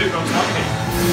Jukebox Monkey.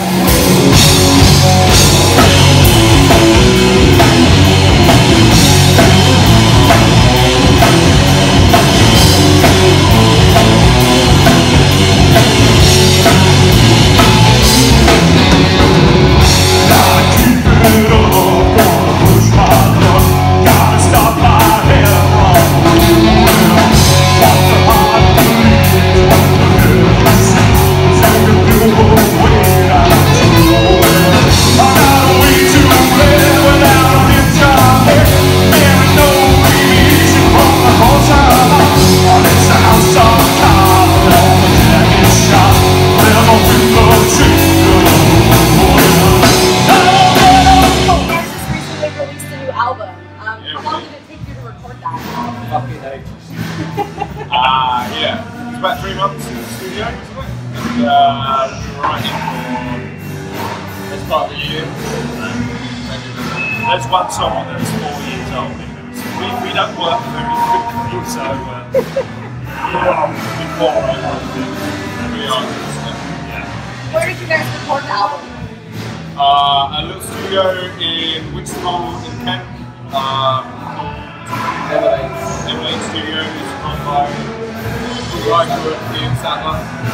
Yeah, it's about 3 months in the studio, wasn't it? And we were writing for this part of the year. There's one song on there that's 4 years old. We don't work very quickly, so we are. Yeah. Where did you guys record the album? A little studio in Winston in Kent. Emily Studios on by Riker in Sadler,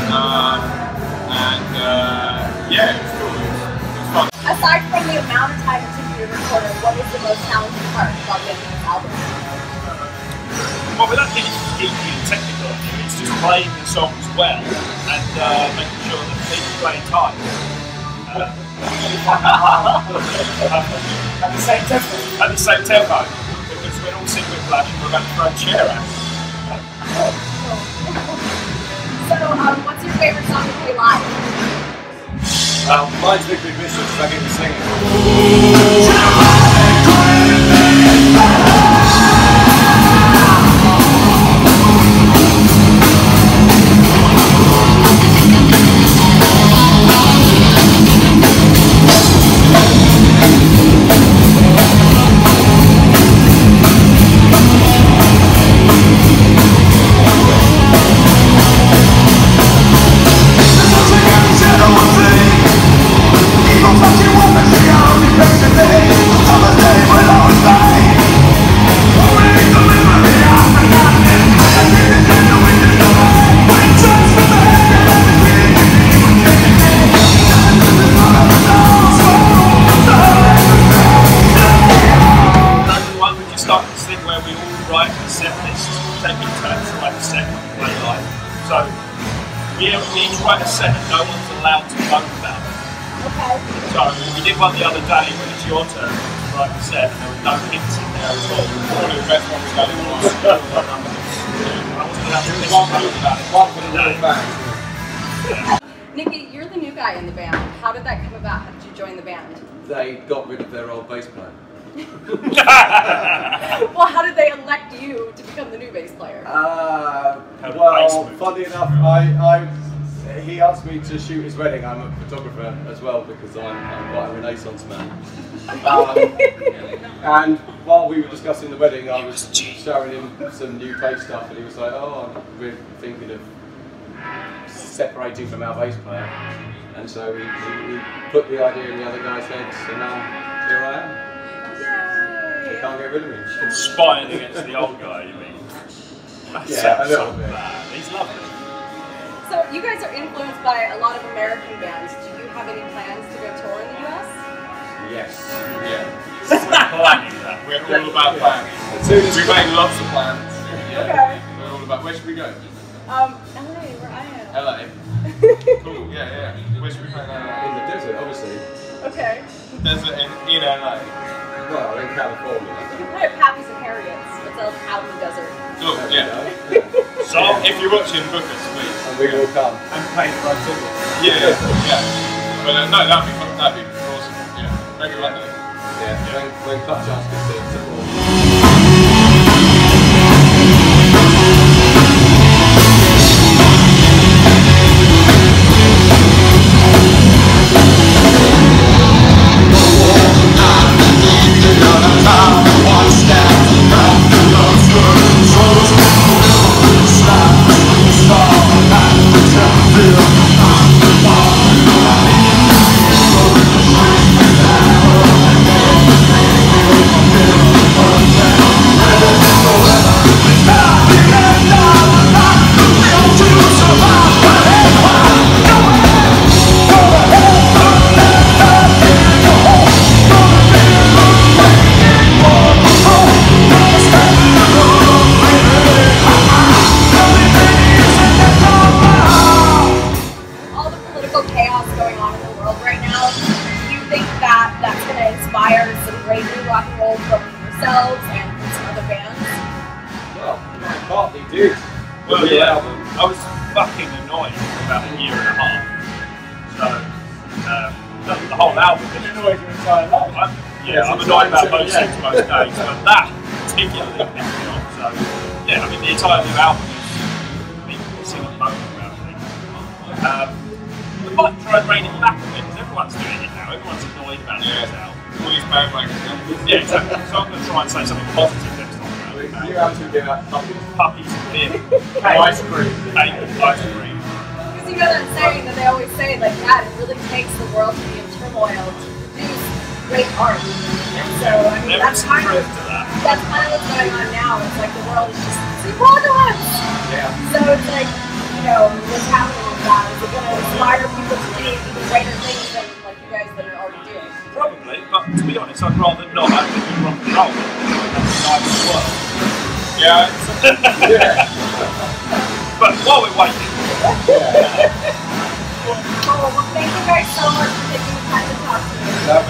and yeah, it was cool. It was fun. Aside from the amount of time it took you to record it, what was the most challenging part about making this album? Well, without getting deeply technical, it's just playing the songs well and making sure that they play time. At the same tempo. At the same tempo. Because we're all singing Whiplash and we're about to throw a chair at. So, what's your favorite song to play live? Mine's Big Big Mission, because I get to sing it. So we each write a set and no one's allowed to vote about it. Okay. So we did one the other day when it's your turn to write the set and there were no hits in there at all. Probably the best one we've done in the last I wasn't allowed to listen about it. One for the day. Nikki, you're the new guy in the band. How did that come about? How did you join the band? They got rid of their old bass player. Well, how did they elect you to become the new bass player? Well, funny enough, he asked me to shoot his wedding. I'm a photographer as well because I'm quite a Renaissance man. And while we were discussing the wedding, I was showing him some new bass stuff, and he was like, "Oh, we're thinking of separating from our bass player." And so we put the idea in the other guy's heads, and here I am. They can't get rid of me. Conspiring against the old guy, you mean? Yeah, a little bit. He's lovely. So you guys are influenced by a lot of American bands. Do you have any plans to go tour in the US? Yes. Yeah. We're planning that. We're all about plans. We made lots of plans. Yeah. Okay. We're all about. Where should we go? LA, where I am. LA. Cool. Yeah. Where should we play in LA? In the desert, obviously. Okay. Desert in LA. Well, in California. You can play at Pappy's and Harriet's. It's out in the desert. Cool, yeah. So, if you're watching, book us, please. And we will come. And pay for our tickets. Yeah. But no, that'd be awesome. Yeah. Maybe one day. Yeah. When Clutch asks us to perform. Stop, political chaos going on in the world right now, do you think that that's going to inspire some great new rock and roll from yourselves and from some other bands? Well, partly did. Well, yeah, I was fucking annoyed for about a year and a half. So, the whole album. You've been annoyed your entire life. I'm annoyed about most things most days, but that particularly pissed me off. So, yeah, I mean, the entire new album is me singing moaning about things. We might try and rein it back a bit, because everyone's doing it now. Everyone's annoyed about this album. All these bandwagon. Yeah, exactly. So I'm going to try and say something positive next time. You have to give out puppies. Puppies and beer. Ice cream. Cake and ice cream. Because you know that saying that they always say, like, yeah, it really takes the world to be in turmoil to produce great art. And so, I mean, that's kind of what's going on now. It's like the world is just sleepwalk at once. Yeah. So it's like, you know, what's happening with that? Is it going to inspire people to do even greater things than like you guys that are already doing? Probably, but to be honest, I'd rather not actually do rock and roll than nice as well. Yeah. Yeah. But while we're waiting, Well, thank you guys so much for taking the time to talk to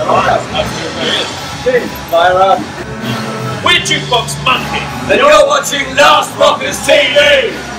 me. Fire up. we're Jukebox Monkey. Then you're watching Last Rockers TV!